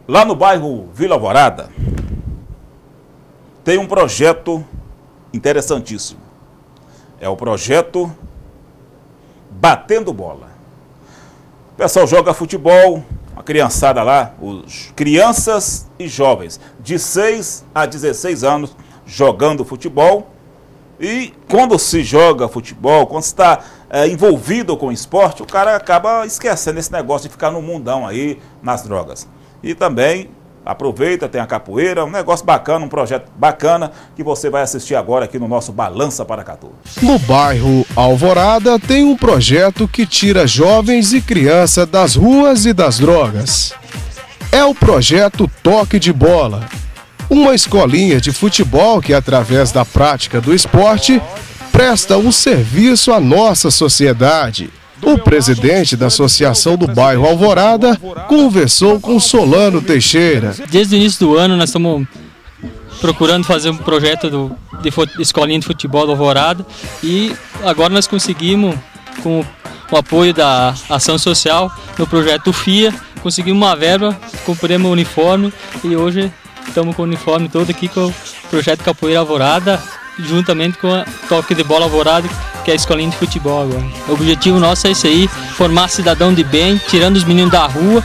Lá no bairro Vila Alvorada, tem um projeto interessantíssimo. É o projeto Batendo Bola. O pessoal joga futebol, a criançada lá, crianças e jovens, de 6 a 16 anos, jogando futebol. E quando se joga futebol, quando se está envolvido com o esporte, o cara acaba esquecendo esse negócio de ficar no mundão aí, nas drogas. E também aproveita, tem a capoeira, um negócio bacana, um projeto bacana que você vai assistir agora aqui no nosso Balança Paracatu. No bairro Alvorada tem um projeto que tira jovens e crianças das ruas e das drogas. É o projeto Toque de Bola, uma escolinha de futebol que, através da prática do esporte, presta um serviço à nossa sociedade. O presidente da Associação do Bairro Alvorada conversou com Solano Teixeira. Desde o início do ano nós estamos procurando fazer um projeto de escolinha de futebol do Alvorada e agora nós conseguimos, com o apoio da Ação Social, no projeto FIA, conseguimos uma verba, compramos o uniforme e hoje estamos com o uniforme todo aqui com o projeto Capoeira Alvorada, juntamente com a Toque de Bola Alvorada, que é a escolinha de futebol agora. O objetivo nosso é esse aí, formar cidadão de bem, tirando os meninos da rua,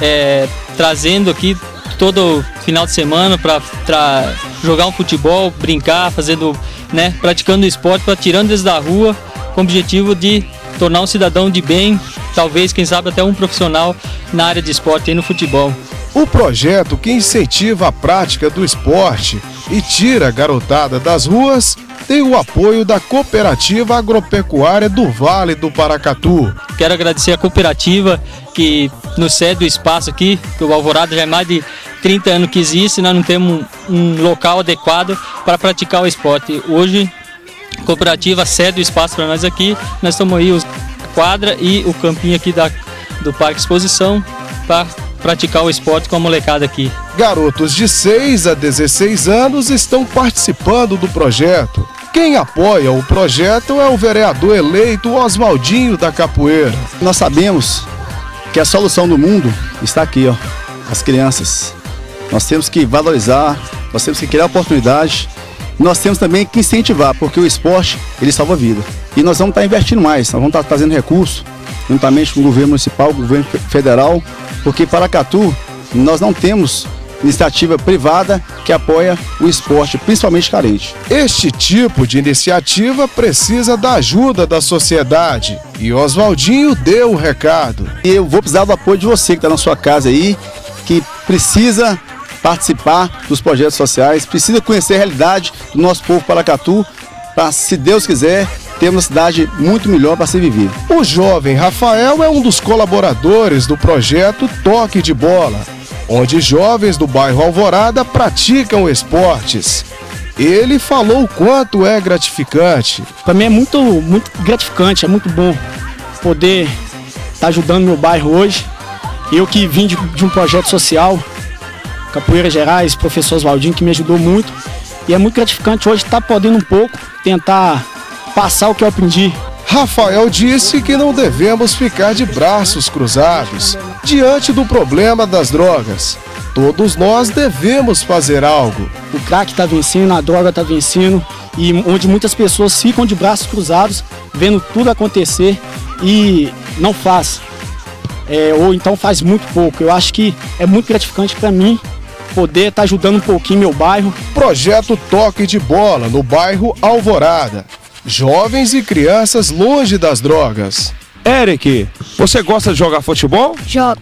trazendo aqui todo final de semana para jogar um futebol, brincar, praticando esporte, tirando eles da rua, com o objetivo de tornar um cidadão de bem, talvez, quem sabe, até um profissional na área de esporte e no futebol. O projeto que incentiva a prática do esporte e tira a garotada das ruas tem o apoio da Cooperativa Agropecuária do Vale do Paracatu. Quero agradecer a cooperativa que nos cede o espaço aqui, que o Alvorada já é mais de 30 anos que existe, nós não temos um local adequado para praticar o esporte. Hoje a cooperativa cede o espaço para nós aqui, nós estamos aí a quadra e o campinho aqui do Parque Exposição para praticar o esporte com a molecada aqui. Garotos de 6 a 16 anos estão participando do projeto. Quem apoia o projeto é o vereador eleito Oswaldinho da Capoeira. Nós sabemos que a solução do mundo está aqui, ó, as crianças. Nós temos que valorizar, nós temos que criar oportunidade, nós temos também que incentivar, porque o esporte, ele salva a vida. E nós vamos estar investindo mais, nós vamos estar trazendo recursos, juntamente com o governo municipal, o governo federal, porque em Paracatu nós não temos iniciativa privada que apoia o esporte, principalmente carente. Este tipo de iniciativa precisa da ajuda da sociedade e Oswaldinho deu o recado. E eu vou precisar do apoio de você que está na sua casa aí, que precisa participar dos projetos sociais, precisa conhecer a realidade do nosso povo Paracatu, para, se Deus quiser, ter uma cidade muito melhor para se viver. O jovem Rafael é um dos colaboradores do projeto Toque de Bola, onde jovens do bairro Alvorada praticam esportes. Ele falou o quanto é gratificante. Para mim é muito gratificante, é muito bom poder estar ajudando meu bairro hoje. Eu que vim de um projeto social, Capoeira Gerais, professor Oswaldinho, que me ajudou muito. E é muito gratificante hoje estar podendo um pouco tentar passar o que eu aprendi. Rafael disse que não devemos ficar de braços cruzados diante do problema das drogas. Todos nós devemos fazer algo. O crack está vencendo, a droga está vencendo, e onde muitas pessoas ficam de braços cruzados, vendo tudo acontecer e não faz. Ou então faz muito pouco. Eu acho que é muito gratificante para mim poder estar ajudando um pouquinho meu bairro. Projeto Toque de Bola no bairro Alvorada. Jovens e crianças longe das drogas. Eric, você gosta de jogar futebol? Jogo.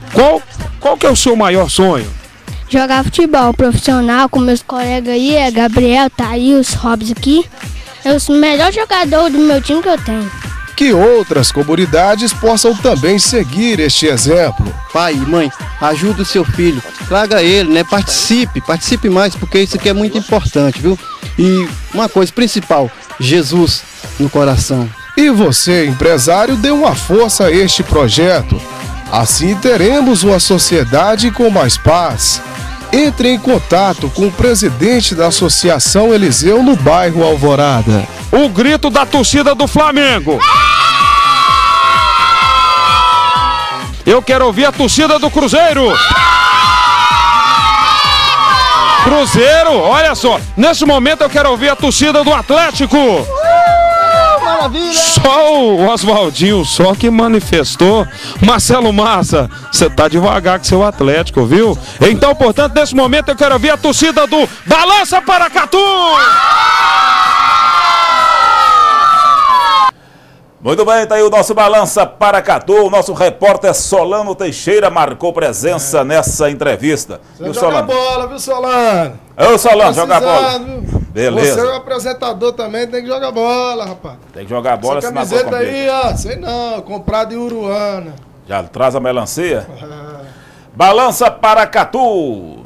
Qual que é o seu maior sonho? Jogar futebol profissional com meus colegas aí, Gabriel, Thaís, Robson aqui. Eu sou o melhor jogador do meu time que eu tenho. Que outras comunidades possam também seguir este exemplo. Pai e mãe, ajude o seu filho, traga ele, né? Participe mais, porque isso aqui é muito importante, viu? E uma coisa principal, Jesus no coração. E você, empresário, dê uma força a este projeto. Assim teremos uma sociedade com mais paz. Entre em contato com o presidente da Associação Eliseu no bairro Alvorada. O grito da torcida do Flamengo. Eu quero ouvir a torcida do Cruzeiro. Cruzeiro, olha só. Nesse momento eu quero ouvir a torcida do Atlético. Maravilha! Só o Oswaldinho, só que manifestou. Marcelo Massa, você tá devagar com seu Atlético, viu? Então, portanto, nesse momento eu quero ouvir a torcida do Balança Paracatu! Muito bem, tá aí o nosso Balança Paracatu. O nosso repórter Solano Teixeira marcou presença nessa entrevista. Você joga bola, viu, Solano? Ô, Solano, joga bola. Viu? Beleza. Você é o apresentador também, tem que jogar bola, rapaz. Tem que jogar bola, essa senão camiseta aí, ó, sei não, comprada em Uruana. Já traz a melancia? Balança Paracatu.